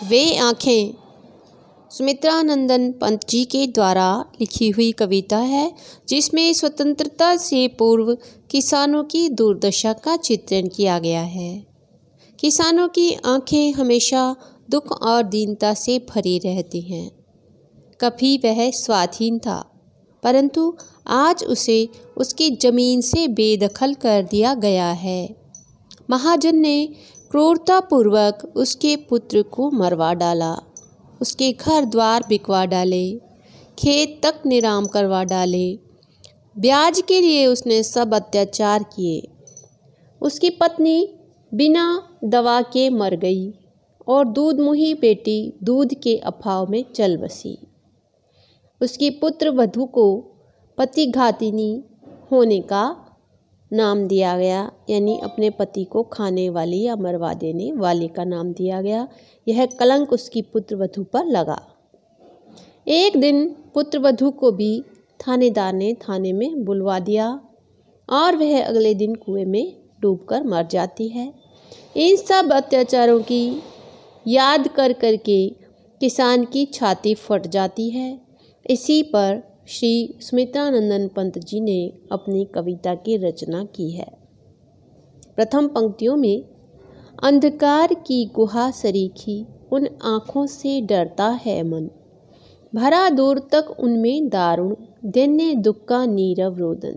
वे आँखें सुमित्रा नंदन पंत जी के द्वारा लिखी हुई कविता है, जिसमें स्वतंत्रता से पूर्व किसानों की दुर्दशा का चित्रण किया गया है। किसानों की आँखें हमेशा दुख और दीनता से भरी रहती हैं। कभी वह स्वाधीन था, परंतु आज उसे उसकी ज़मीन से बेदखल कर दिया गया है। महाजन ने क्रूरतापूर्वक उसके पुत्र को मरवा डाला, उसके घर द्वार बिकवा डाले, खेत तक नीलाम करवा डाले। ब्याज के लिए उसने सब अत्याचार किए। उसकी पत्नी बिना दवा के मर गई और दूधमुही बेटी दूध के अभाव में चल बसी। उसकी पुत्र वधू को पतिघातिनी होने का नाम दिया गया, यानी अपने पति को खाने वाली या मरवा देने वाली का नाम दिया गया। यह कलंक उसकी पुत्र वधू पर लगा। एक दिन पुत्र वधू को भी थानेदार ने थाने में बुलवा दिया और वह अगले दिन कुएं में डूबकर मर जाती है। इन सब अत्याचारों की याद कर कर के किसान की छाती फट जाती है। इसी पर श्री सुमित्रा नंदन पंत जी ने अपनी कविता की रचना की है। प्रथम पंक्तियों में अंधकार की गुहा सरीखी उन आँखों से डरता है मन, भरा दूर तक उनमें दारुण दैन्य दुख का नीरव रोदन।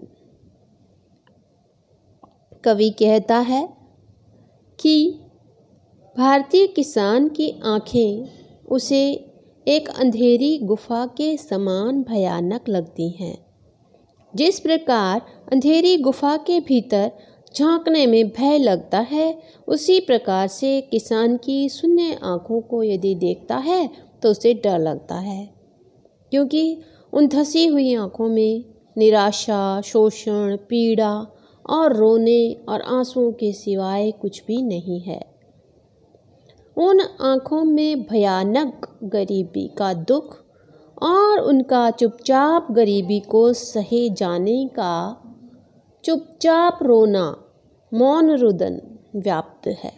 कवि कहता है कि भारतीय किसान की आँखें उसे एक अंधेरी गुफा के समान भयानक लगती हैं। जिस प्रकार अंधेरी गुफा के भीतर झांकने में भय लगता है, उसी प्रकार से किसान की शून्य आँखों को यदि देखता है तो उसे डर लगता है, क्योंकि उन धसी हुई आँखों में निराशा, शोषण, पीड़ा और रोने और आंसुओं के सिवाय कुछ भी नहीं है। उन आँखों में भयानक गरीबी का दुख और उनका चुपचाप गरीबी को सहे जाने का चुपचाप रोना, मौन रुदन व्याप्त है।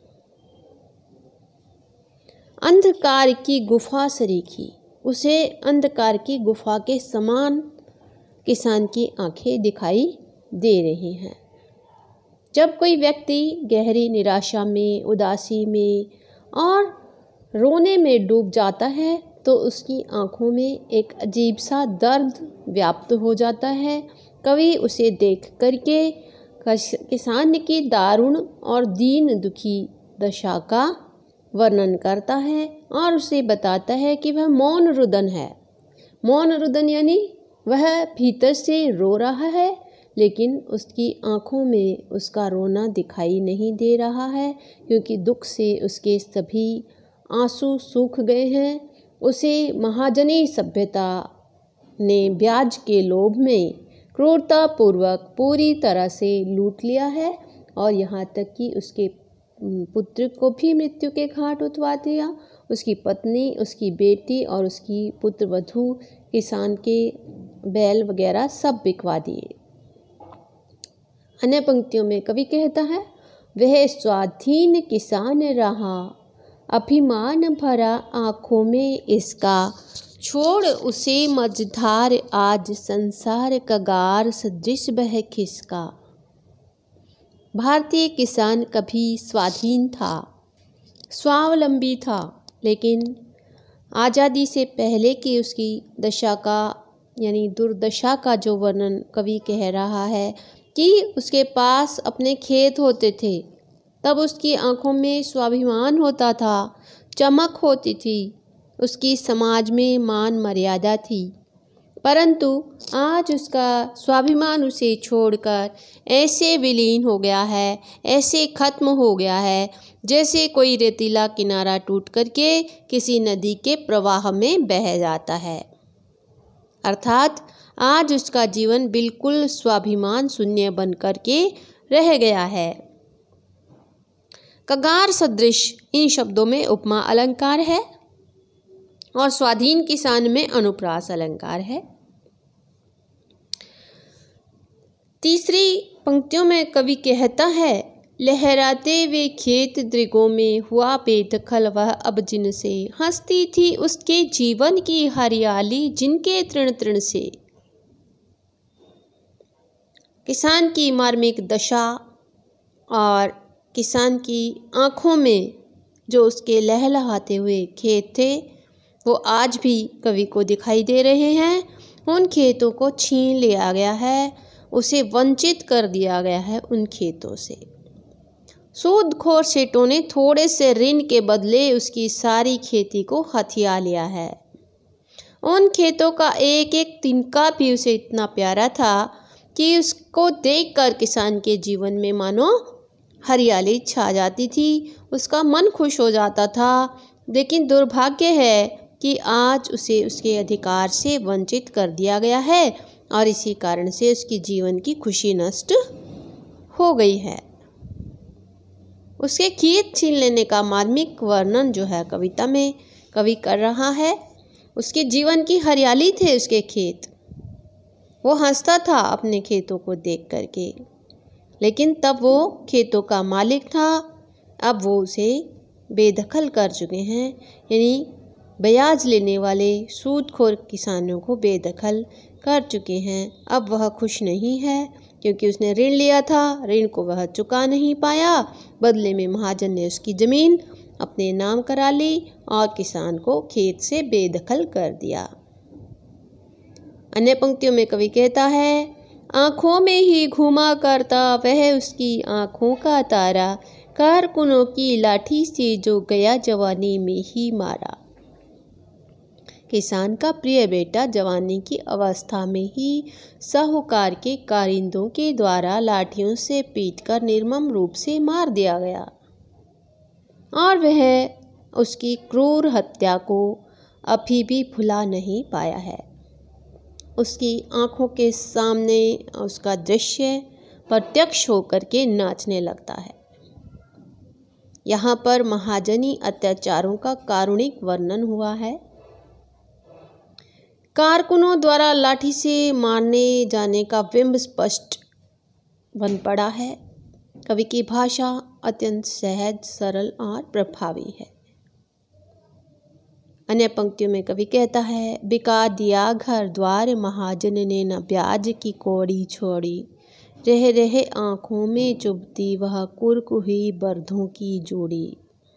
अंधकार की गुफा सरीखी, उसे अंधकार की गुफा के समान किसान की आंखें दिखाई दे रही हैं। जब कोई व्यक्ति गहरी निराशा में, उदासी में और रोने में डूब जाता है तो उसकी आंखों में एक अजीब सा दर्द व्याप्त हो जाता है। कवि उसे देख करके किसान की दारुण और दीन दुखी दशा का वर्णन करता है और उसे बताता है कि वह मौन रुदन है। मौन रुदन यानी वह भीतर से रो रहा है, लेकिन उसकी आँखों में उसका रोना दिखाई नहीं दे रहा है, क्योंकि दुख से उसके सभी आंसू सूख गए हैं। उसे महाजनी सभ्यता ने ब्याज के लोभ में क्रूरतापूर्वक पूरी तरह से लूट लिया है और यहाँ तक कि उसके पुत्र को भी मृत्यु के घाट उतरवा दिया। उसकी पत्नी, उसकी बेटी और उसकी पुत्र वधू, किसान के बैल वगैरह सब बिकवा दिए। अन्य पंक्तियों में कवि कहता है, वह स्वाधीन किसान रहा, अभिमान भरा आँखों में इसका, छोड़ उसे मझधार आज संसार कगार सदृश बह खिसका। भारतीय किसान कभी स्वाधीन था, स्वावलंबी था, लेकिन आज़ादी से पहले की उसकी दशा का यानी दुर्दशा का जो वर्णन कवि कह रहा है कि उसके पास अपने खेत होते थे, तब उसकी आंखों में स्वाभिमान होता था, चमक होती थी, उसकी समाज में मान मर्यादा थी। परंतु आज उसका स्वाभिमान उसे छोड़कर ऐसे विलीन हो गया है, ऐसे खत्म हो गया है, जैसे कोई रेतीला किनारा टूट करके किसी नदी के प्रवाह में बह जाता है। अर्थात आज उसका जीवन बिल्कुल स्वाभिमान शून्य बन करके रह गया है। कगार सदृश इन शब्दों में उपमा अलंकार है और स्वाधीन किसान में अनुप्रास अलंकार है। तीसरी पंक्तियों में कवि कहता है लहराते वे खेत दृगों में हुआ बेदखल वह अब जिनसे, हंसती थी उसके जीवन की हरियाली जिनके तृण तृण से। किसान की मार्मिक दशा और किसान की आँखों में जो उसके लहलहाते हुए खेत थे वो आज भी कवि को दिखाई दे रहे हैं। उन खेतों को छीन लिया गया है, उसे वंचित कर दिया गया है उन खेतों से। सूदखोर सेठों ने थोड़े से ऋण के बदले उसकी सारी खेती को हथिया लिया है। उन खेतों का एक एक तिनका भी उसे इतना प्यारा था कि उसको देखकर किसान के जीवन में मानो हरियाली छा जाती थी, उसका मन खुश हो जाता था। लेकिन दुर्भाग्य है कि आज उसे उसके अधिकार से वंचित कर दिया गया है और इसी कारण से उसकी जीवन की खुशी नष्ट हो गई है। उसके खेत छीन लेने का मार्मिक वर्णन जो है कविता में कवि कर रहा है। उसके जीवन की हरियाली थे उसके खेत, वो हंसता था अपने खेतों को देख करके, लेकिन तब वो खेतों का मालिक था, अब वो उसे बेदखल कर चुके हैं। यानी ब्याज लेने वाले सूदखोर किसानों को बेदखल कर चुके हैं। अब वह खुश नहीं है क्योंकि उसने ऋण लिया था, ऋण को वह चुका नहीं पाया। बदले में महाजन ने उसकी ज़मीन अपने नाम करा ली और किसान को खेत से बेदखल कर दिया। अन्य पंक्तियों में कवि कहता है, आँखों में ही घूमा करता वह उसकी आँखों का तारा, कारकुनों की लाठी से जो गया जवानी में ही मारा। किसान का प्रिय बेटा जवानी की अवस्था में ही साहूकार के कारिंदों के द्वारा लाठियों से पीटकर निर्मम रूप से मार दिया गया और वह उसकी क्रूर हत्या को अभी भी भुला नहीं पाया है। उसकी आंखों के सामने उसका दृश्य प्रत्यक्ष होकर के नाचने लगता है। यहाँ पर महाजनी अत्याचारों का कारुणिक वर्णन हुआ है। कारकुनों द्वारा लाठी से मारने जाने का बिंब स्पष्ट बन पड़ा है। कवि की भाषा अत्यंत सहज, सरल और प्रभावी है। अन्य पंक्तियों में कवि कहता है, बिका दिया घर द्वार महाजन ने न ब्याज की कौड़ी छोड़ी, रह रहे आँखों में चुभती वह कुर्क हुई बर्धों की जोड़ी।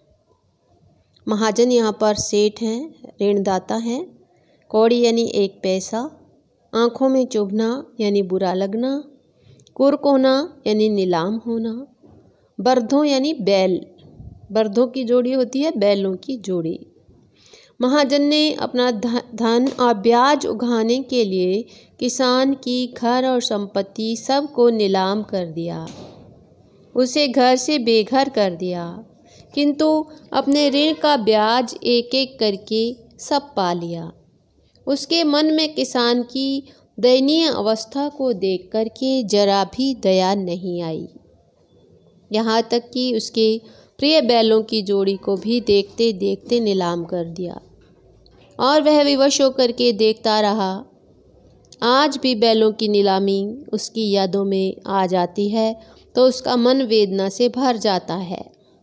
महाजन यहाँ पर सेठ हैं, ऋणदाता हैं। कौड़ी यानी एक पैसा, आँखों में चुभना यानी बुरा लगना, कुर्क होना यानी नीलाम होना, बर्धों यानी बैल, बर्धों की जोड़ी होती है बैलों की जोड़ी। महाजन ने अपना धन और ब्याज उगाने के लिए किसान की घर और संपत्ति सब को नीलाम कर दिया, उसे घर से बेघर कर दिया, किंतु अपने ऋण का ब्याज एक एक करके सब पा लिया। उसके मन में किसान की दयनीय अवस्था को देख करके जरा भी दया नहीं आई। यहाँ तक कि उसके प्रिय बैलों की जोड़ी को भी देखते देखते नीलाम कर दिया और वह विवश होकर के देखता रहा। आज भी बैलों की नीलामी उसकी यादों में आ जाती है तो उसका मन वेदना से भर जाता है।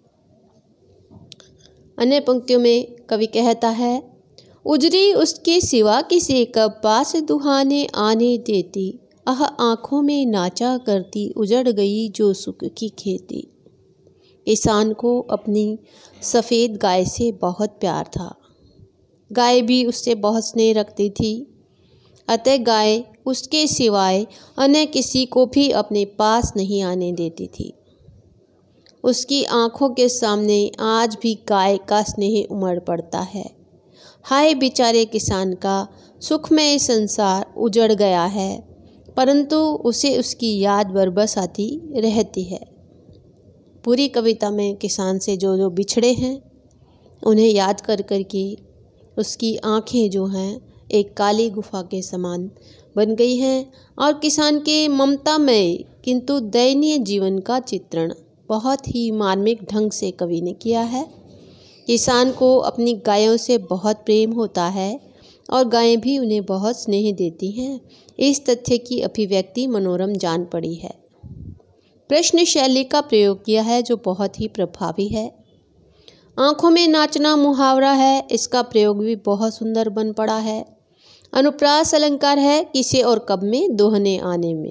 अन्य पंक्तियों में कवि कहता है, उजरी उसके सिवा किसी कब पास दुहाने आने देती, आह आँखों में नाचा करती उजड़ गई जो सुख की खेती। किसान को अपनी सफ़ेद गाय से बहुत प्यार था, गाय भी उससे बहुत स्नेह रखती थी, अतः गाय उसके सिवाय अन्य किसी को भी अपने पास नहीं आने देती थी। उसकी आँखों के सामने आज भी गाय का स्नेह उमड़ पड़ता है। हाय बेचारे किसान का सुखमय संसार उजड़ गया है, परंतु उसे उसकी याद बरबस आती रहती है। पूरी कविता में किसान से जो जो बिछड़े हैं उन्हें याद कर कर के उसकी आँखें जो हैं एक काली गुफा के समान बन गई हैं और किसान के ममतामय किंतु दयनीय जीवन का चित्रण बहुत ही मार्मिक ढंग से कवि ने किया है। किसान को अपनी गायों से बहुत प्रेम होता है और गायें भी उन्हें बहुत स्नेह देती हैं। इस तथ्य की अभिव्यक्ति मनोरम जान पड़ी है। प्रश्न शैली का प्रयोग किया है जो बहुत ही प्रभावी है। आंखों में नाचना मुहावरा है, इसका प्रयोग भी बहुत सुंदर बन पड़ा है। अनुप्रास अलंकार है, किसे और कब में, दोहने आने में।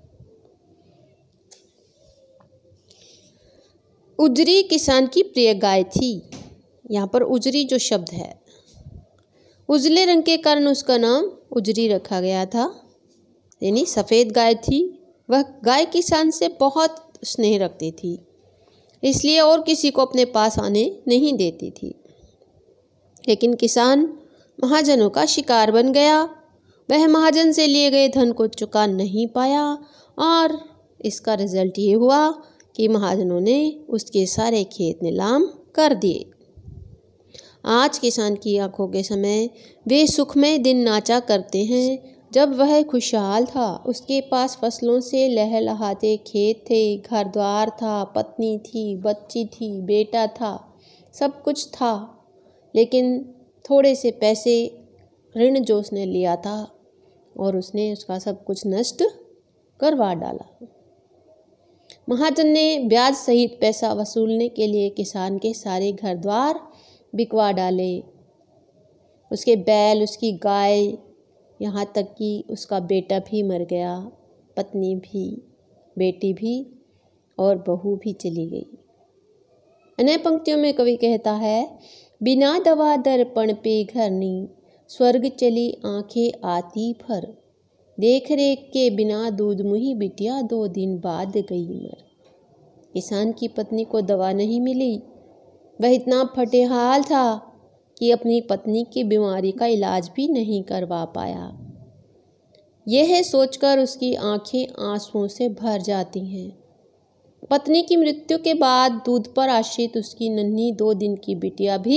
उजरी किसान की प्रिय गाय थी। यहाँ पर उजरी जो शब्द है, उजले रंग के कारण उसका नाम उजरी रखा गया था, यानी सफ़ेद गाय थी। वह गाय किसान से बहुत स्नेह रखती थी, इसलिए और किसी को अपने पास आने नहीं देती थी। लेकिन किसान महाजनों का शिकार बन गया। वह महाजन से लिए गए धन को चुका नहीं पाया और इसका रिजल्ट ये हुआ कि महाजनों ने उसके सारे खेत नीलाम कर दिए। आज किसान की आंखों के समय वे सुखमय दिन नाचा करते हैं जब वह खुशहाल था। उसके पास फसलों से लहलहाते खेत थे, घर द्वार था, पत्नी थी, बच्ची थी, बेटा था, सब कुछ था। लेकिन थोड़े से पैसे ऋण जो उसने लिया था और उसने उसका सब कुछ नष्ट करवा डाला। महाजन ने ब्याज सहित पैसा वसूलने के लिए किसान के सारे घर द्वार बिकवा डाले, उसके बैल, उसकी गाय, यहाँ तक कि उसका बेटा भी मर गया, पत्नी भी, बेटी भी और बहू भी चली गई। अन्य पंक्तियों में कवि कहता है, बिना दवा दर्पण पे घरनी, स्वर्ग चली आंखें आती भर, देख रेख के बिना दूध मुही बिटिया, 2 दिन बाद गई मर। किसान की पत्नी को दवा नहीं मिली। वह इतना फटेहाल था कि अपनी पत्नी की बीमारी का इलाज भी नहीं करवा पाया। यह सोचकर उसकी आंखें आंसुओं से भर जाती हैं। पत्नी की मृत्यु के बाद दूध पर आश्रित उसकी नन्ही 2 दिन की बिटिया भी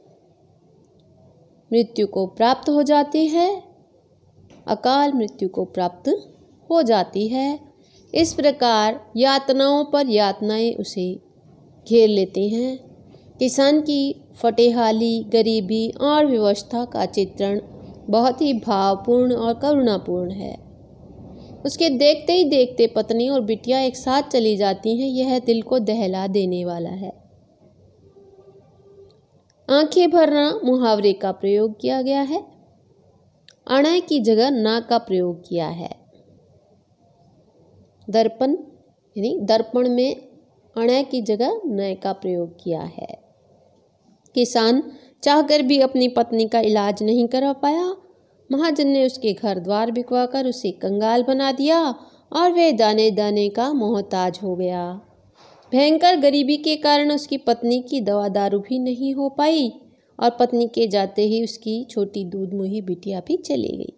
मृत्यु को प्राप्त हो जाती है, अकाल मृत्यु को प्राप्त हो जाती है। इस प्रकार यातनाओं पर यातनाएं उसे घेर लेती हैं। किसान की फटेहाली, गरीबी और विवशता का चित्रण बहुत ही भावपूर्ण और करुणापूर्ण है। उसके देखते ही देखते पत्नी और बिटिया एक साथ चली जाती हैं। यह दिल को दहला देने वाला है। आंखें भरना मुहावरे का प्रयोग किया गया है। अणय की जगह ना का प्रयोग किया है। दर्पण यानी दर्पण में अणय की जगह नय का प्रयोग किया है। किसान चाहकर भी अपनी पत्नी का इलाज नहीं करा पाया। महाजन ने उसके घर द्वार बिकवा कर उसे कंगाल बना दिया और वह दाने दाने का मोहताज हो गया। भयंकर गरीबी के कारण उसकी पत्नी की दवा दारू भी नहीं हो पाई और पत्नी के जाते ही उसकी छोटी दूध मुही बिटिया भी चली गई।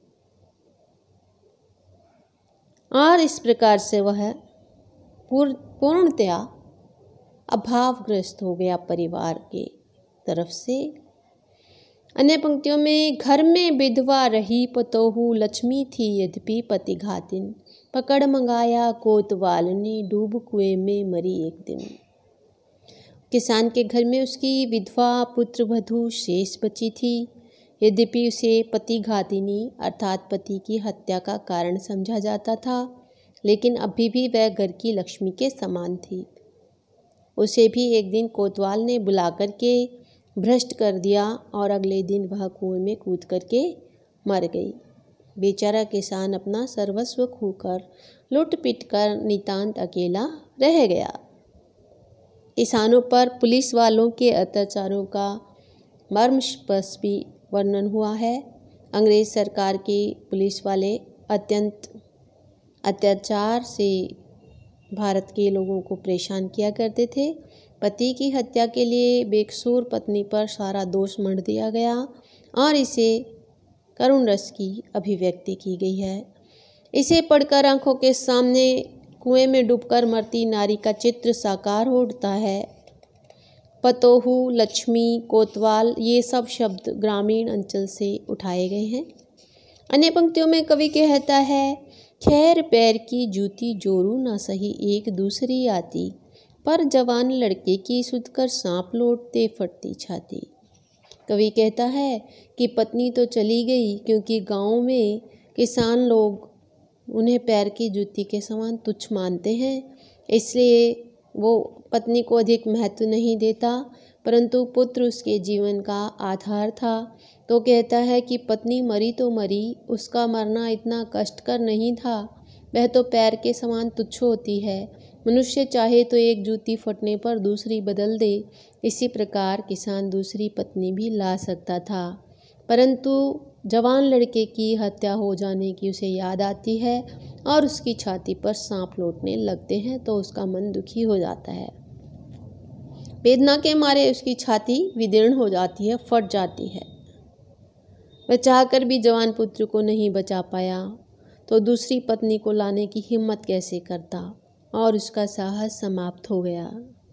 और इस प्रकार से वह पूर्णतया अभावग्रस्त हो गया परिवार के तरफ से। अन्य पंक्तियों में, घर में विधवा रही पतोहू, लक्ष्मी थी यद्यपि पति घातिन, पकड़ मंगाया कोतवाल ने, डूब कुएं में मरी एक दिन। किसान के घर में उसकी विधवा पुत्र वधू शेष बची थी। यद्यपि उसे पति घातिनी अर्थात पति की हत्या का कारण समझा जाता था, लेकिन अभी भी वह घर की लक्ष्मी के समान थी। उसे भी एक दिन कोतवाल ने बुला करके भ्रष्ट कर दिया और अगले दिन वह कुएं में कूद करके मर गई। बेचारा किसान अपना सर्वस्व खोकर लुट पिट कर नितांत अकेला रह गया। किसानों पर पुलिस वालों के अत्याचारों का मर्मस्पर्शी वर्णन हुआ है। अंग्रेज सरकार के पुलिस वाले अत्यंत अत्याचार से भारत के लोगों को परेशान किया करते थे। पति की हत्या के लिए बेकसूर पत्नी पर सारा दोष मढ़ दिया गया और इसे करुण रस की अभिव्यक्ति की गई है। इसे पढ़कर आंखों के सामने कुएं में डूबकर मरती नारी का चित्र साकार हो उठता है। पतोहू, लक्ष्मी, कोतवाल ये सब शब्द ग्रामीण अंचल से उठाए गए हैं। अन्य पंक्तियों में कवि कहता है, खैर पैर की जूती जोरू ना सही, एक दूसरी आती, पर जवान लड़के की सुध कर सांप लौटते फटती छाती। कवि कहता है कि पत्नी तो चली गई क्योंकि गांव में किसान लोग उन्हें पैर की जूती के समान तुच्छ मानते हैं, इसलिए वो पत्नी को अधिक महत्व नहीं देता, परंतु पुत्र उसके जीवन का आधार था। तो कहता है कि पत्नी मरी तो मरी, उसका मरना इतना कष्टकर नहीं था, वह तो पैर के समान तुच्छ होती है। मनुष्य चाहे तो एक जूती फटने पर दूसरी बदल दे, इसी प्रकार किसान दूसरी पत्नी भी ला सकता था। परंतु जवान लड़के की हत्या हो जाने की उसे याद आती है और उसकी छाती पर सांप लौटने लगते हैं तो उसका मन दुखी हो जाता है। वेदना के मारे उसकी छाती विदीर्ण हो जाती है, फट जाती है। वह चाहकर भी जवान पुत्र को नहीं बचा पाया तो दूसरी पत्नी को लाने की हिम्मत कैसे करता, और उसका साहस समाप्त हो गया।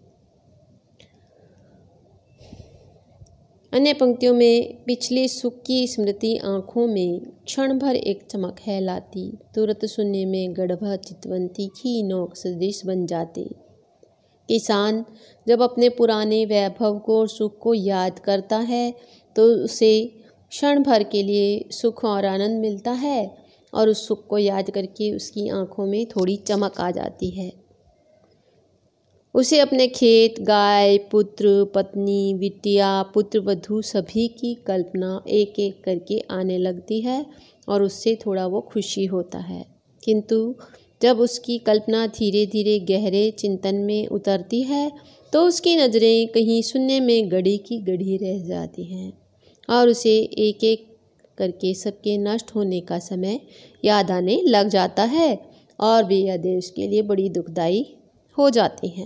अन्य पंक्तियों में पिछले सुख की स्मृति आँखों में क्षण भर एक चमक है लाती, तुरंत शून्य में गढ़ चितवंती की नोक सदृश बन जाते। किसान जब अपने पुराने वैभव को और सुख को याद करता है तो उसे क्षण भर के लिए सुख और आनंद मिलता है, और उस सुख को याद करके उसकी आँखों में थोड़ी चमक आ जाती है। उसे अपने खेत, गाय, पुत्र, पत्नी, बिटिया, पुत्रवधू सभी की कल्पना एक एक करके आने लगती है और उससे थोड़ा वो खुशी होता है। किंतु जब उसकी कल्पना धीरे धीरे गहरे चिंतन में उतरती है तो उसकी नज़रें कहीं शून्य में गड़ी की गड़ी रह जाती हैं और उसे एक एक करके सबके नष्ट होने का समय याद आने लग जाता है और वे यादें उसके लिए बड़ी दुखदाई हो जाती हैं।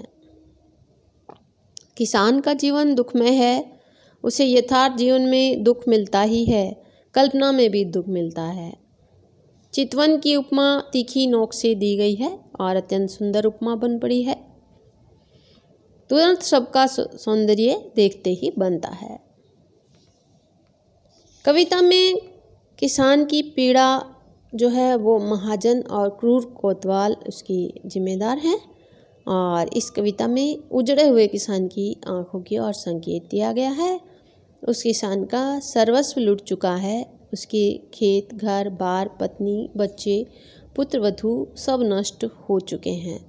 किसान का जीवन दुखमय है, उसे यथार्थ जीवन में दुख मिलता ही है, कल्पना में भी दुख मिलता है। चितवन की उपमा तीखी नोक से दी गई है और अत्यंत सुंदर उपमा बन पड़ी है। तुरंत सबका सौंदर्य देखते ही बनता है। कविता में किसान की पीड़ा जो है वो महाजन और क्रूर कोतवाल उसकी जिम्मेदार हैं, और इस कविता में उजड़े हुए किसान की आंखों की ओर संकेत दिया गया है। उस किसान का सर्वस्व लुट चुका है, उसके खेत, घर बार, पत्नी, बच्चे, पुत्रवधू सब नष्ट हो चुके हैं।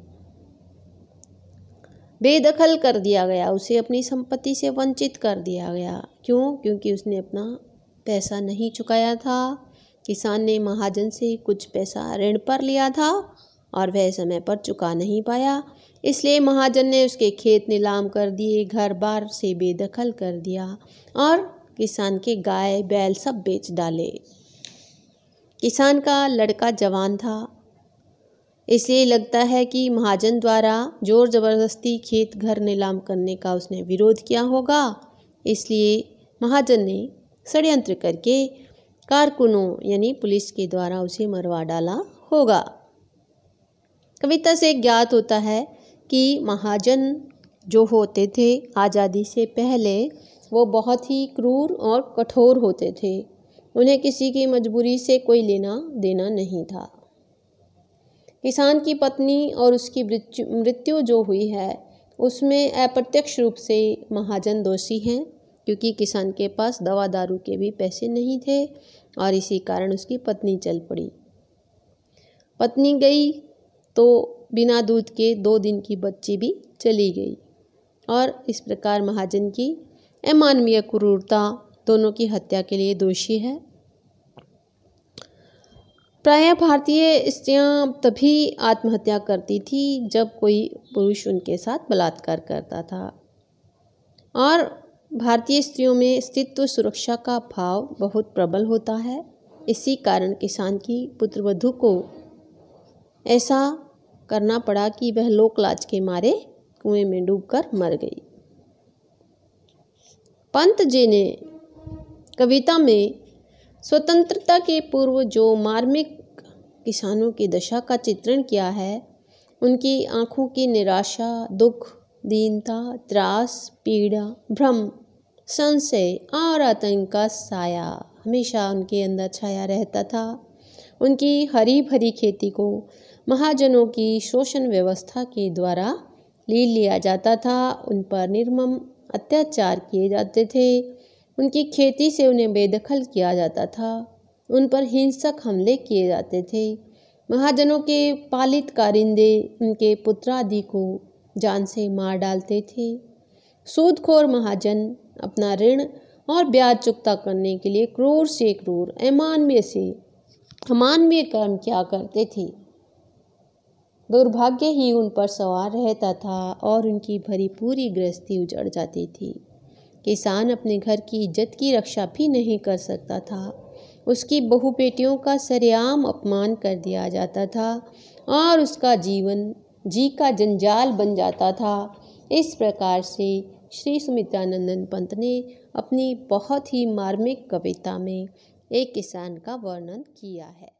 बेदखल कर दिया गया, उसे अपनी संपत्ति से वंचित कर दिया गया। क्यों? क्योंकि उसने अपना पैसा नहीं चुकाया था। किसान ने महाजन से कुछ पैसा ऋण पर लिया था और वह समय पर चुका नहीं पाया, इसलिए महाजन ने उसके खेत नीलाम कर दिए, घर बार से बेदखल कर दिया और किसान के गाय बैल सब बेच डाले। किसान का लड़का जवान था, इसलिए लगता है कि महाजन द्वारा जोर जबरदस्ती खेत घर नीलाम करने का उसने विरोध किया होगा, इसलिए महाजन ने षड्यंत्र करके कारकुनों यानी पुलिस के द्वारा उसे मरवा डाला होगा। कविता से ज्ञात होता है कि महाजन जो होते थे आज़ादी से पहले वो बहुत ही क्रूर और कठोर होते थे। उन्हें किसी की मजबूरी से कोई लेना देना नहीं था। किसान की पत्नी और उसकी मृत्यु जो हुई है उसमें अप्रत्यक्ष रूप से महाजन दोषी हैं, क्योंकि किसान के पास दवा दारू के भी पैसे नहीं थे और इसी कारण उसकी पत्नी चल पड़ी। पत्नी गई तो बिना दूध के 2 दिन की बच्ची भी चली गई और इस प्रकार महाजन की अमानवीय क्रूरता दोनों की हत्या के लिए दोषी है। प्रायः भारतीय स्त्रियां तभी आत्महत्या करती थी जब कोई पुरुष उनके साथ बलात्कार करता था, और भारतीय स्त्रियों में स्त्रीत्व सुरक्षा का भाव बहुत प्रबल होता है। इसी कारण किसान की पुत्रवधू को ऐसा करना पड़ा कि वह लोक लाज के मारे कुएं में डूबकर मर गई। पंत जी ने कविता में स्वतंत्रता के पूर्व जो मार्मिक किसानों की दशा का चित्रण किया है, उनकी आंखों की निराशा, दुख, दीनता, त्रास, पीड़ा, भ्रम, संशय और आतंक का साया हमेशा उनके अंदर छाया रहता था। उनकी हरी भरी खेती को महाजनों की शोषण व्यवस्था के द्वारा ले लिया जाता था, उन पर निर्मम अत्याचार किए जाते थे, उनकी खेती से उन्हें बेदखल किया जाता था, उन पर हिंसक हमले किए जाते थे। महाजनों के पालित कारिंदे उनके पुत्रादि को जान से मार डालते थे। सूदखोर महाजन अपना ऋण और ब्याज चुकता करने के लिए क्रूर से क्रूर, अमानवीय से अमानवीय कर्म किया करते थे। दुर्भाग्य ही उन पर सवार रहता था और उनकी भरी पूरी गृहस्थी उजड़ जाती थी। किसान अपने घर की इज्जत की रक्षा भी नहीं कर सकता था। उसकी बहु बेटियों का सरेआम अपमान कर दिया जाता था और उसका जीवन जी का जंजाल बन जाता था। इस प्रकार से श्री सुमित्रानंदन पंत ने अपनी बहुत ही मार्मिक कविता में एक किसान का वर्णन किया है।